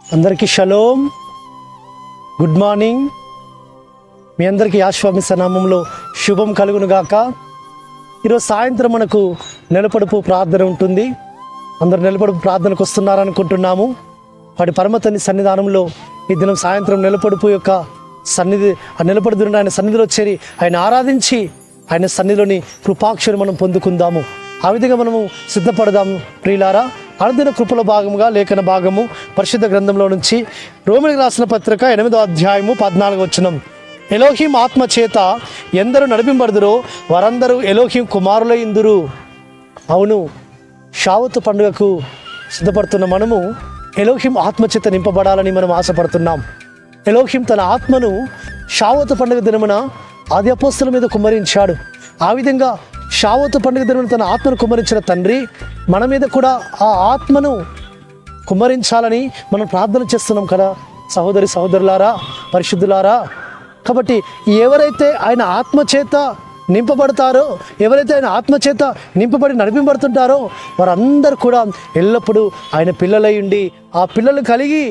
అందరికీ shalom, good morning. మీ అందరికీ యాశ్వామిస నామంలో శుభం కలుగును గాక. ఈరోజు సాయంత్రం మనకు నిలబడుపు ప్రార్థన ఉంటుంది. అందరు నిలబడుపు ప్రార్థనకు వస్తున్నారనుకుంటున్నాము. వాటి పరమతని సన్నిధానంలో ఈ దినం సాయంత్రం నిలబడుపు యొక్క సన్నిధి నిలబడుతున్న ఆయన సన్నిధిలో చేరి ఆయన ఆరాధించి ఆయన సన్నిధిలోని కృపాక్షను మనం పొందుకుందాము. ఆ విధంగా మనము సిద్ధపడదాము ప్రియులారా. అనుదిన కృపల భాగముగా లేఖన భాగము పరిశుద్ధ గ్రంథంలో నుంచి రోమిలికి రాసిన పత్రిక 8వ అధ్యాయము 14వ వచనం. ఎలోహీం ఆత్మ చేత ఎందరు నడిపింపబడుదురో వారందరూ ఎలోహీం కుమారులైందురు. అవును, షావతు పండుగకు సిద్ధపడుతున్న మనము ఎలోహీం ఆత్మ చేత నింపబడాలని మనం ఆశపడుతున్నాం. ఎలోహీం తన ఆత్మను షావతు పండుగ దినమున ఆది అపోస్తలుల మీద కుమ్మరించాడు. ఆ విధంగా షావతు పండుగ దినమున తన ఆత్మను కుమ్మరించిన తండ్రి మన మీద కూడా ఆ ఆత్మను కుమ్మరించాలని మనం ప్రార్థన చేస్తున్నాం కదా సహోదరి సహోదరులారా, పరిశుద్ధులారా. కాబట్టి ఎవరైతే ఆయన ఆత్మచేత నింపబడతారో, ఎవరైతే ఆయన ఆత్మచేత నింపబడి నడిపింపబడుతుంటారో వారందరూ కూడా ఎల్లప్పుడూ ఆయన పిల్లలై ఉండి ఆ పిల్లలు కలిగి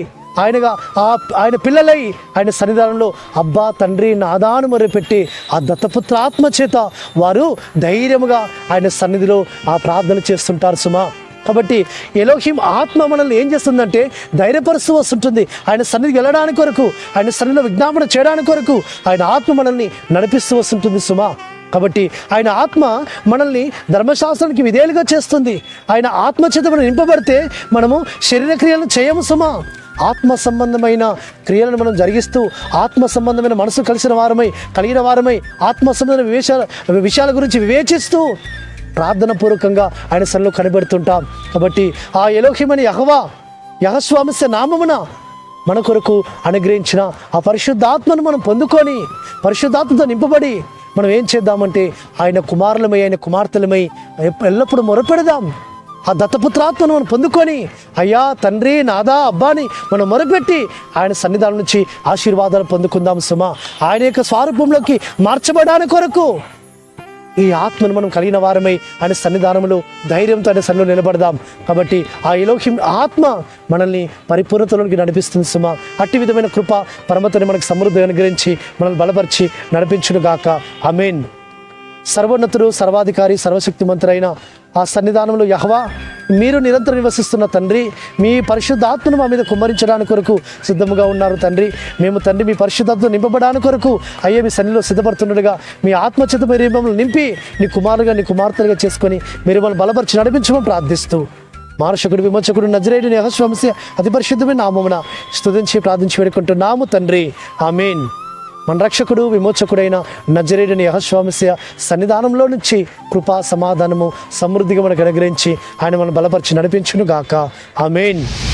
ఆయన పిల్లలై ఆయన సన్నిధానంలో అబ్బా తండ్రి నాదాను మొరపెట్టి ఆ దత్తపుత్ర ఆత్మచేత వారు ధైర్యముగా ఆయన సన్నిధిలో ఆ ప్రార్థన చేస్తుంటారు సుమా. కాబట్టి ఎలోహీం ఆత్మ మనల్ని ఏం చేస్తుందంటే ధైర్యపరుస్తూ వస్తుంటుంది. ఆయన సన్నిధికి వెళ్ళడానికి కొరకు, ఆయన సన్నిధిలో విజ్ఞాపన చేయడానికి కొరకు ఆయన ఆత్మ మనల్ని నడిపిస్తూ వస్తుంటుంది సుమా. కాబట్టి ఆయన ఆత్మ మనల్ని ధర్మశాస్త్రానికి విధేయులుగా చేస్తుంది. ఆయన ఆత్మచేత మనం నింపబడితే మనము శరీర క్రియలను చేయము సుమా. ఆత్మ సంబంధమైన క్రియలను మనం జరిగిస్తూ ఆత్మ సంబంధమైన మనసు కలిగిన వారమై ఆత్మ సంబంధమైన విషయాల గురించి వివేచిస్తూ ప్రార్థన పూర్వకంగా ఆయన సన్నిధిలో కనబడుతుంటాం. కాబట్టి ఆ ఎలోహీమని యెహోవాస్వామిస్య నామమున మన కొరకు అనుగ్రహించిన ఆ పరిశుద్ధాత్మను మనం పొందుకొని పరిశుద్ధాత్మతో నింపబడి మనం ఏం చేద్దామంటే ఆయన కుమారులమై ఆయన కుమార్తెలమై ఎల్లప్పుడూ మొరపెడదాం. ఆ దత్తపుత్రాత్మను మనం పొందుకొని అయ్యా తండ్రి నాదా అబ్బాని మనం మొరపెట్టి ఆయన సన్నిధానం నుంచి ఆశీర్వాదాలు పొందుకుందాం సుమా. ఆయన యొక్క స్వరూపంలోకి మార్చబడడానికి కొరకు ఈ ఆత్మను మనం కలిగిన వారమై ఆయన సన్నిధానంలో ధైర్యంతో ఆయన సన్నిధిలో నిలబడదాం. కాబట్టి ఆ ఎలోహీం ఆత్మ మనల్ని పరిపూర్ణతలోకి నడిపిస్తుంది సుమా. అట్టి విధమైన కృప పరమతని మనకు సమృద్ధి అనుగ్రహించి మనల్ని బలపరిచి నడిపించును గాక. ఆమేన్. సర్వోన్నతుడు, సర్వాధికారి, సర్వశక్తిమంతుడైన ఆ సన్నిధానంలో యెహోవా, మీరు నిరంతరం నివసిస్తున్న తండ్రి, మీ పరిశుద్ధాత్మను మా మీద కుమ్మరించడానికి కొరకు సిద్ధముగా ఉన్నారు తండ్రి. మేము తండ్రి మీ పరిశుద్ధాత్మను నింపబడానికి కొరకు అయ్యే మీ సన్నిధిలో సిద్ధపడుతుండగా మీ ఆత్మచేత మీరు మమ్మల్ని నింపి నీ కుమారుగా నీ కుమార్తెలుగా చేసుకొని మీరు మమ్మల్ని బలపరిచి నడిపించమని ప్రార్థిస్తూ మానశకుడు విమోచకుడు నజరేయుడైన యెహోవాస్వామిస్య అతి పరిశుద్ధమైన నామమున స్తుతించి ప్రార్థించి వేడుకుంటున్నాము తండ్రి. ఆమేన్. మన రక్షకుడు విమోచకుడైన నజరేయుడైన యెహోవాస్వామిస్య సన్నిధానంలో నుంచి కృపా సమాధానము సమృద్ధిగా మనకు అనుగ్రహించి ఆయన మనం బలపరిచి నడిపించును గాక. ఆమేన్.